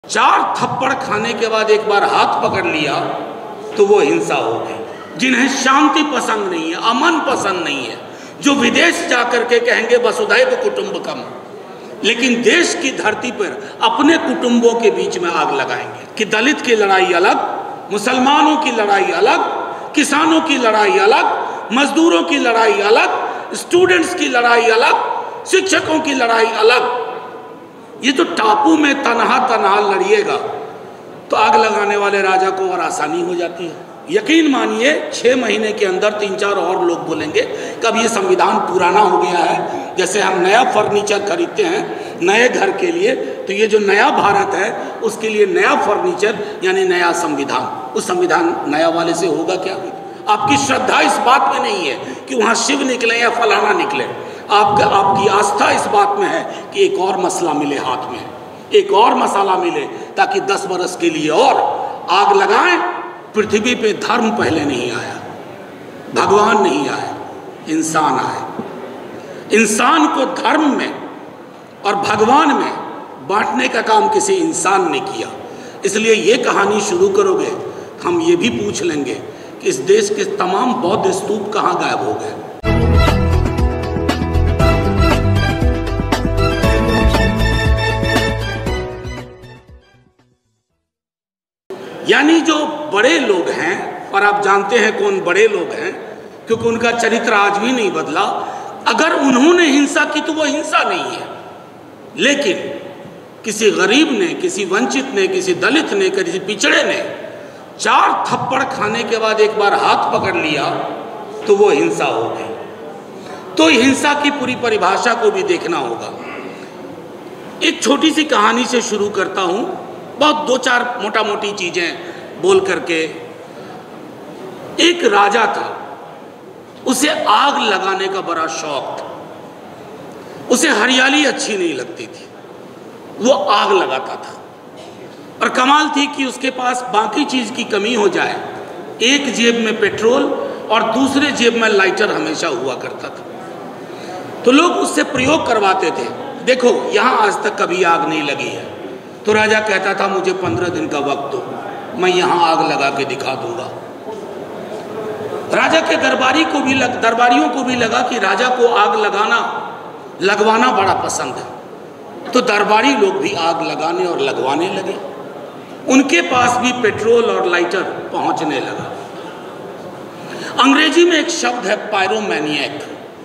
चार थप्पड़ खाने के बाद एक बार हाथ पकड़ लिया तो वो हिंसा हो गई। जिन्हें शांति पसंद नहीं है, अमन पसंद नहीं है, जो विदेश जाकर के कहेंगे वसुधैव कुटुंबकम, लेकिन देश की धरती पर अपने कुटुंबों के बीच में आग लगाएंगे कि दलित की लड़ाई अलग, मुसलमानों की लड़ाई अलग, किसानों की लड़ाई अलग, मजदूरों की लड़ाई अलग, स्टूडेंट्स की लड़ाई अलग, शिक्षकों की लड़ाई अलग। ये तो टापू में तनहा तनहा लड़िएगा तो आग लगाने वाले राजा को और आसानी हो जाती है। यकीन मानिए 6 महीने के अंदर 3-4 और लोग बोलेंगे कि अब ये संविधान पुराना हो गया है। जैसे हम नया फर्नीचर खरीदते हैं नए घर के लिए, तो ये जो नया भारत है उसके लिए नया फर्नीचर यानी नया संविधान। उस संविधान नया वाले से होगा क्या? आपकी श्रद्धा इस बात में नहीं है कि वहाँ शिव निकले या फलाना निकले। आपकी आस्था इस बात में है कि एक और मसला मिले, हाथ में एक और मसाला मिले, ताकि 10 बरस के लिए और आग लगाएं। पृथ्वी पे धर्म पहले नहीं आया, भगवान नहीं आया, इंसान आए। इंसान को धर्म में और भगवान में बांटने का काम किसी इंसान ने किया। इसलिए ये कहानी शुरू करोगे हम ये भी पूछ लेंगे कि इस देश के तमाम बौद्ध स्तूप कहाँ गायब हो गए। यानी जो बड़े लोग हैं, और आप जानते हैं कौन बड़े लोग हैं क्योंकि उनका चरित्र आज भी नहीं बदला, अगर उन्होंने हिंसा की तो वो हिंसा नहीं है। लेकिन किसी गरीब ने, किसी वंचित ने, किसी दलित ने, किसी पिछड़े ने 4 थप्पड़ खाने के बाद एक बार हाथ पकड़ लिया तो वो हिंसा हो गई। तो हिंसा की पूरी परिभाषा को भी देखना होगा। एक छोटी सी कहानी से शुरू करता हूं, बहुत 2-4 मोटा मोटी चीजें बोल करके। एक राजा था, उसे आग लगाने का बड़ा शौक था। उसे हरियाली अच्छी नहीं लगती थी, वो आग लगाता था। और कमाल थी कि उसके पास बाकी चीज की कमी हो जाए, एक जेब में पेट्रोल और दूसरे जेब में लाइटर हमेशा हुआ करता था। तो लोग उससे प्रयोग करवाते थे, देखो यहां आज तक कभी आग नहीं लगी है। तो राजा कहता था मुझे 15 दिन का वक्त दो, मैं यहां आग लगा के दिखा दूंगा। राजा के दरबारियों को भी लगा कि राजा को आग लगवाना बड़ा पसंद है। तो दरबारी लोग भी आग लगाने और लगवाने लगे। उनके पास भी पेट्रोल और लाइटर पहुंचने लगा। अंग्रेजी में एक शब्द है पायरोमैनिएक,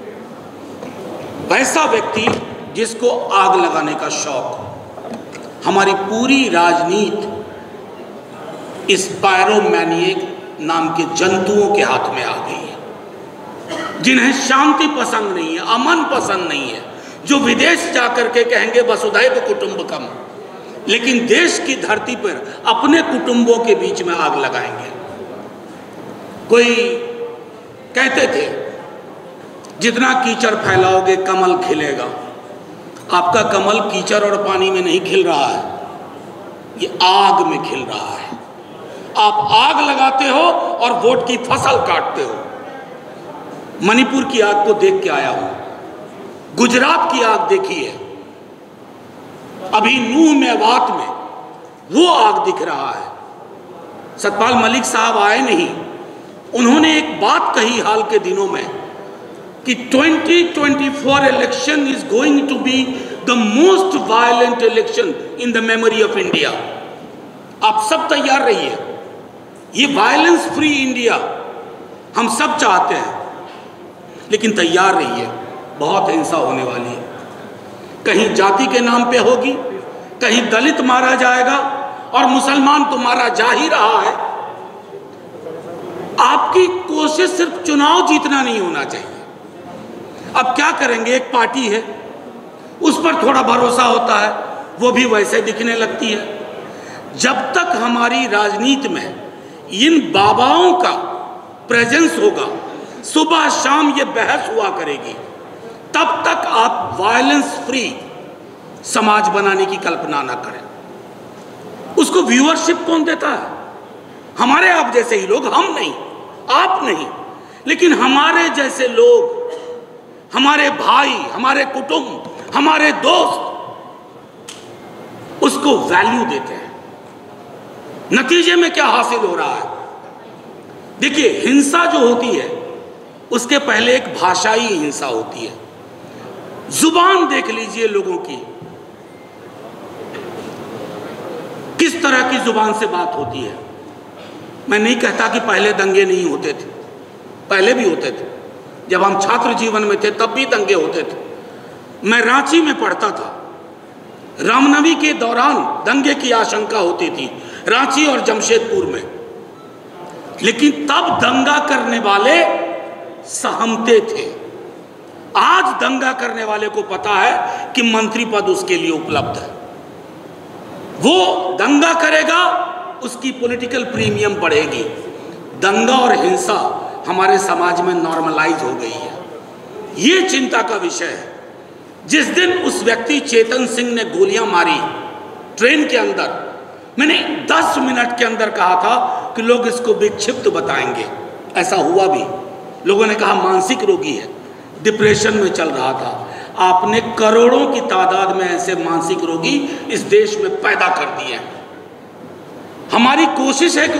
वैसा व्यक्ति जिसको आग लगाने का शौक हो। हमारी पूरी राजनीति इस पायरोमैनिएक नाम के जंतुओं के हाथ में आ गई है। जिन्हें शांति पसंद नहीं है, अमन पसंद नहीं है, जो विदेश जाकर के कहेंगे वसुधैव कुटुंबकम, लेकिन देश की धरती पर अपने कुटुंबों के बीच में आग लगाएंगे। कोई कहते थे जितना कीचड़ फैलाओगे कमल खिलेगा। आपका कमल कीचड़ और पानी में नहीं खिल रहा है, ये आग में खिल रहा है। आप आग लगाते हो और वोट की फसल काटते हो। मणिपुर की आग को देख के आया हूं, गुजरात की आग देखी है, अभी नूह मेवात में वो आग दिख रहा है। सतपाल मलिक साहब आए नहीं, उन्होंने एक बात कही हाल के दिनों में कि 2024 election is going to be the most violent election in the memory of India. आप सब तैयार रहिए, ये वायलेंस फ्री इंडिया हम सब चाहते हैं, लेकिन तैयार रहिए, बहुत हिंसा होने वाली है। कहीं जाति के नाम पे होगी, कहीं दलित मारा जाएगा और मुसलमान तो मारा जा ही रहा है। आपकी कोशिश सिर्फ चुनाव जीतना नहीं होना चाहिए। अब क्या करेंगे, एक पार्टी है उस पर थोड़ा भरोसा होता है, वो भी वैसे दिखने लगती है। जब तक हमारी राजनीति में इन बाबाओं का प्रेजेंस होगा, सुबह शाम ये बहस हुआ करेगी, तब तक आप वायलेंस फ्री समाज बनाने की कल्पना ना करें। उसको व्यूअरशिप कौन देता है? हमारे आप जैसे ही लोग, हम नहीं, आप नहीं, लेकिन हमारे जैसे लोग, हमारे भाई, हमारे कुटुंब, हमारे दोस्त उसको वैल्यू देते हैं। नतीजे में क्या हासिल हो रहा है? देखिए, हिंसा जो होती है उसके पहले एक भाषाई हिंसा होती है। जुबान देख लीजिए लोगों की, किस तरह की जुबान से बात होती है। मैं नहीं कहता कि पहले दंगे नहीं होते थे, पहले भी होते थे। जब हम छात्र जीवन में थे तब भी दंगे होते थे। मैं रांची में पढ़ता था, रामनवमी के दौरान दंगे की आशंका होती थी रांची और जमशेदपुर में, लेकिन तब दंगा करने वाले सहमते थे। आज दंगा करने वाले को पता है कि मंत्री पद उसके लिए उपलब्ध है, वो दंगा करेगा, उसकी पॉलिटिकल प्रीमियम बढ़ेगी। दंगा और हिंसा हमारे समाज में नॉर्मलाइज हो गई है। ये चिंता का विषय है। जिस दिन उस व्यक्ति चेतन सिंह ने गोलियां मारी ट्रेन के अंदर, मैंने 10 मिनट के अंदर कहा था कि लोग इसको विक्षिप्त बताएंगे। ऐसा हुआ भी। लोगों ने कहा मानसिक रोगी है, डिप्रेशन में चल रहा था। आपने करोड़ों की तादाद में ऐसे मानसिक रोगी इस देश में पैदा कर दिए हैं। हमारी कोशिश है कि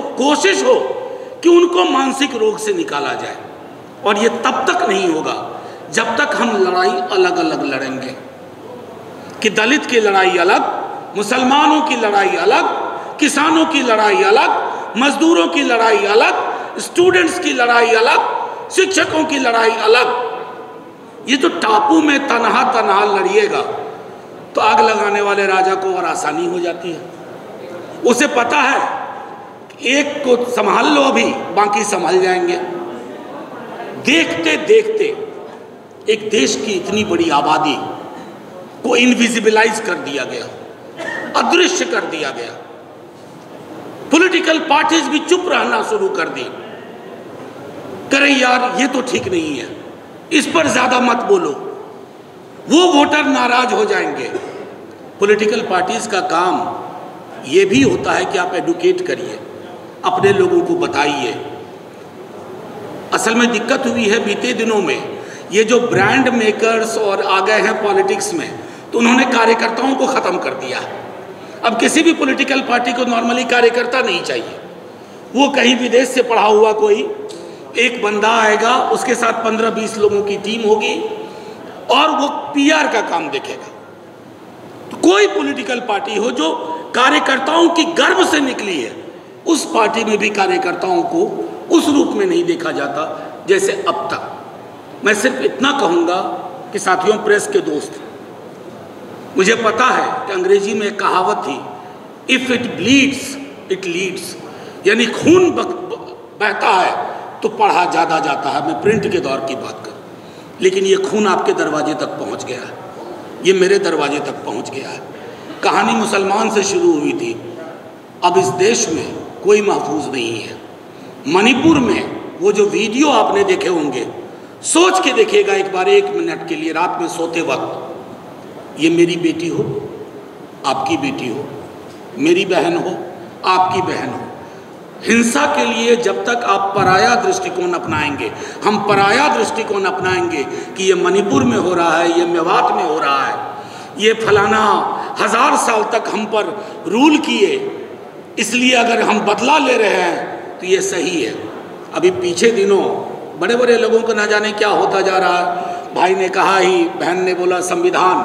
उनको मानसिक रोग से निकाला जाए, और ये तब तक नहीं होगा जब तक हम लड़ाई अलग अलग लड़ेंगे। कि दलित की लड़ाई अलग, मुसलमानों की लड़ाई अलग, किसानों की लड़ाई अलग, मजदूरों की लड़ाई अलग, स्टूडेंट्स की लड़ाई अलग, शिक्षकों की लड़ाई अलग। ये तो टापू में तनहा तनहा लड़िएगा तो आग लगाने वाले राजा को और आसानी हो जाती है। उसे पता है कि एक को संभाल लो, अभी बाकी संभल जाएंगे। देखते देखते एक देश की इतनी बड़ी आबादी को इनविजिबलाइज कर दिया गया, अदृश्य कर दिया गया। पॉलिटिकल पार्टीज भी चुप रहना शुरू कर दी। करें यार, ये तो ठीक नहीं है, इस पर ज्यादा मत बोलो, वो वोटर नाराज हो जाएंगे। पॉलिटिकल पार्टीज का काम ये भी होता है कि आप एडुकेट करिए, अपने लोगों को बताइए। असल में दिक्कत हुई है बीते दिनों में, ये जो ब्रांड मेकर्स और आ गए हैं पॉलिटिक्स में, तो उन्होंने कार्यकर्ताओं को ख़त्म कर दिया। अब किसी भी पॉलिटिकल पार्टी को नॉर्मली कार्यकर्ता नहीं चाहिए। वो कहीं विदेश से पढ़ा हुआ कोई एक बंदा आएगा, उसके साथ 15-20 लोगों की टीम होगी और वो पीआर का काम देखेगा। तो कोई पॉलिटिकल पार्टी हो जो कार्यकर्ताओं की गर्व से निकली है, उस पार्टी में भी कार्यकर्ताओं को उस रूप में नहीं देखा जाता जैसे अब तक। मैं सिर्फ इतना कहूँगा कि साथियों, प्रेस के दोस्त, मुझे पता है कि अंग्रेजी में एक कहावत थी, if it bleeds it leads, यानी खून बहता है तो पढ़ा ज़्यादा जाता है। मैं प्रिंट के दौर की बात करूँ, लेकिन ये खून आपके दरवाजे तक पहुँच गया है, ये मेरे दरवाजे तक पहुँच गया है। कहानी मुसलमान से शुरू हुई थी, अब इस देश में कोई महफूज नहीं है। मणिपुर में वो जो वीडियो आपने देखे होंगे, सोच के देखिएगा एक बार, 1 मिनट के लिए, रात में सोते वक्त, ये मेरी बेटी हो, आपकी बेटी हो, मेरी बहन हो, आपकी बहन हो। हिंसा के लिए जब तक आप पराया दृष्टिकोण अपनाएंगे, हम पराया दृष्टिकोण अपनाएंगे कि ये मणिपुर में हो रहा है, ये मेवात में हो रहा है, ये फलाना 1000 साल तक हम पर रूल किए, इसलिए अगर हम बदला ले रहे हैं तो ये सही है। अभी पीछे दिनों बड़े बड़े लोगों को ना जाने क्या होता जा रहा है। भाई ने कहा ही, बहन ने बोला संविधान।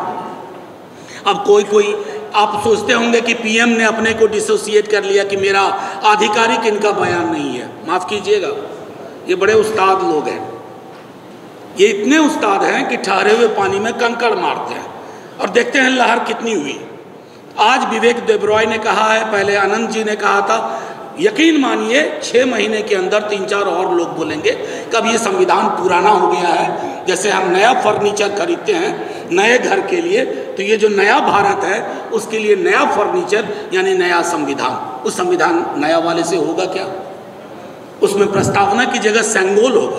अब कोई आप सोचते होंगे कि पीएम ने अपने को डिसोसिएट कर लिया कि मेरा आधिकारिक इनका बयान नहीं है। माफ़ कीजिएगा, ये बड़े उस्ताद लोग हैं। ये इतने उस्ताद हैं कि ठहरे हुए पानी में कंकड़ मारते हैं और देखते हैं लहर कितनी हुई। आज विवेक देबरॉय ने कहा है, पहले आनंद जी ने कहा था, यकीन मानिए 6 महीने के अंदर 3-4 और लोग बोलेंगे कब ये संविधान पुराना हो गया है। जैसे हम नया फर्नीचर खरीदते हैं नए घर के लिए, तो ये जो नया भारत है उसके लिए नया फर्नीचर यानी नया संविधान। उस संविधान नया वाले से होगा क्या? उसमें प्रस्तावना की जगह सेंगोल होगा,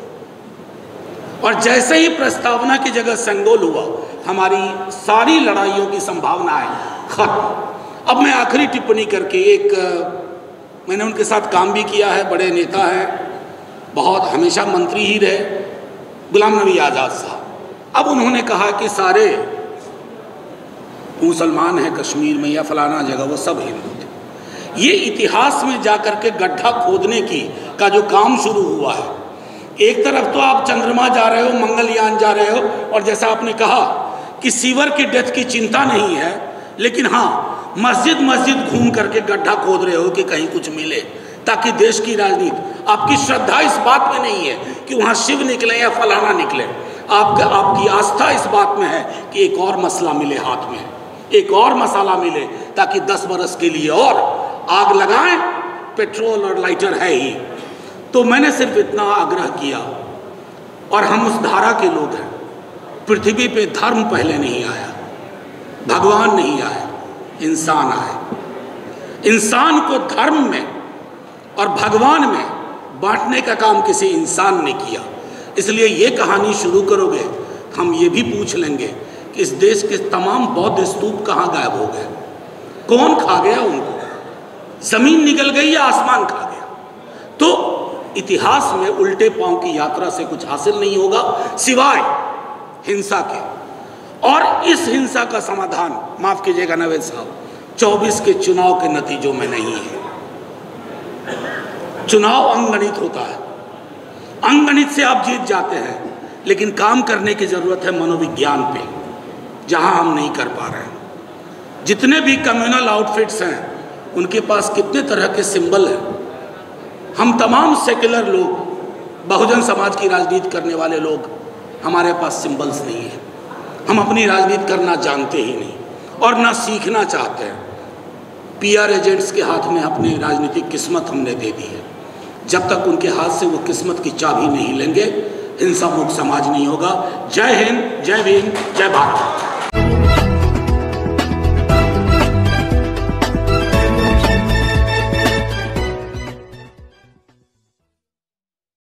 और जैसे ही प्रस्तावना की जगह सेंगोल हुआ, हमारी सारी लड़ाइयों की संभावनाएं खत्म। अब मैं आखिरी टिप्पणी करके, मैंने उनके साथ काम भी किया है, बड़े नेता हैं, बहुत हमेशा मंत्री ही रहे, गुलाम नबी आज़ाद साहब। अब उन्होंने कहा कि सारे मुसलमान हैं कश्मीर में या फलाना जगह, वो सब हिंदू थे। ये इतिहास में जाकर के गड्ढा खोदने का जो काम शुरू हुआ है, एक तरफ तो आप चंद्रमा जा रहे हो, मंगलयान जा रहे हो, और जैसा आपने कहा कि सीवर की डेथ की चिंता नहीं है, लेकिन हाँ मस्जिद मस्जिद घूम करके गड्ढा खोद रहे हो कि कहीं कुछ मिले, ताकि देश की राजनीति, आपकी श्रद्धा इस बात में नहीं है कि वहाँ शिव निकले या फलाना निकले, आपकी आस्था इस बात में है कि एक और मसला मिले हाथ में, एक और मसाला मिले, ताकि 10 बरस के लिए और आग लगाएं। पेट्रोल और लाइटर है ही। तो मैंने सिर्फ इतना आग्रह किया, और हम उस धारा के लोग हैं, पृथ्वी पे धर्म पहले नहीं आया, भगवान नहीं आया, इंसान आए। इंसान को धर्म में और भगवान में बांटने का काम किसी इंसान ने किया। इसलिए ये कहानी शुरू करोगे, हम ये भी पूछ लेंगे कि इस देश के तमाम बौद्ध स्तूप कहाँ गायब हो गए, कौन खा गया उनको, जमीन निकल गई या आसमान खा गया। तो इतिहास में उल्टे पांव की यात्रा से कुछ हासिल नहीं होगा सिवाय हिंसा के, और इस हिंसा का समाधान, माफ कीजिएगा नवेद साहब, 24 के चुनाव के नतीजों में नहीं है। चुनाव अंगगणित होता है, अंगगणित से आप जीत जाते हैं, लेकिन काम करने की जरूरत है मनोविज्ञान पे, जहां हम नहीं कर पा रहे हैं। जितने भी कम्युनल आउटफिट्स हैं, उनके पास कितने तरह के सिंबल हैं। हम तमाम सेक्युलर लोग, बहुजन समाज की राजनीति करने वाले लोग, हमारे पास सिंबल्स नहीं है। हम अपनी राजनीति करना जानते ही नहीं और ना सीखना चाहते हैं। पीआर एजेंट्स के हाथ में अपनी राजनीतिक किस्मत हमने दे दी है। जब तक उनके हाथ से वो किस्मत की चाबी नहीं लेंगे, हिंसा मुक्त समाज नहीं होगा। जय हिंद, जय भीम, जय भारत।